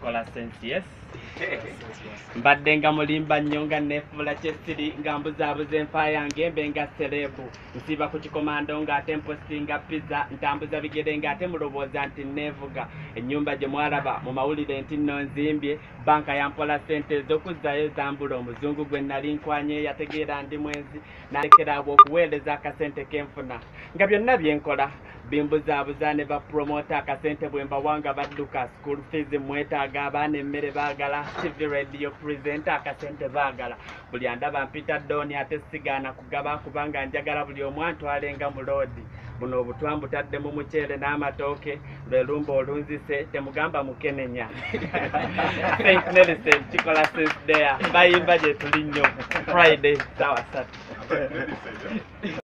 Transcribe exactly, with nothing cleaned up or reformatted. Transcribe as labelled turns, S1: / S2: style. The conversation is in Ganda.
S1: kikola sense yes mbadde nga mulimba nnyo nga nefuula kyesiri nga mbuzaabuza enfa yange mbe nga serebu nsiba ku kikomando ng'ate mpostinga pizza ntambuza bigere ng'ate mulowooza nti neevuga ennyumba gye mwalaba mu mawulire nti nno nzimbye banka yampola ssente ez'okuzzayo zambula omuzungu gwe nali nkwanye yategeera ndi mwenzi nalekera abo okuweereza akasente kenfuna nga byonna byenkola bimbuzaabuza ne bapromota akasente bwe mbawanga badduka school fees mwetaaga abaana emmere baagala tv radio presenter akasente baagala buli andaba mpita doni ate sigaana kugaba kubanga njagala buli omu antwalenga mu loodi buno obutwa mbutadde mu muceere n'amatooke lwe lumba olunzise temugamba mukenenya Saint Nelson kikola sense there bayimba gye tuli nnyo Friday sawa satu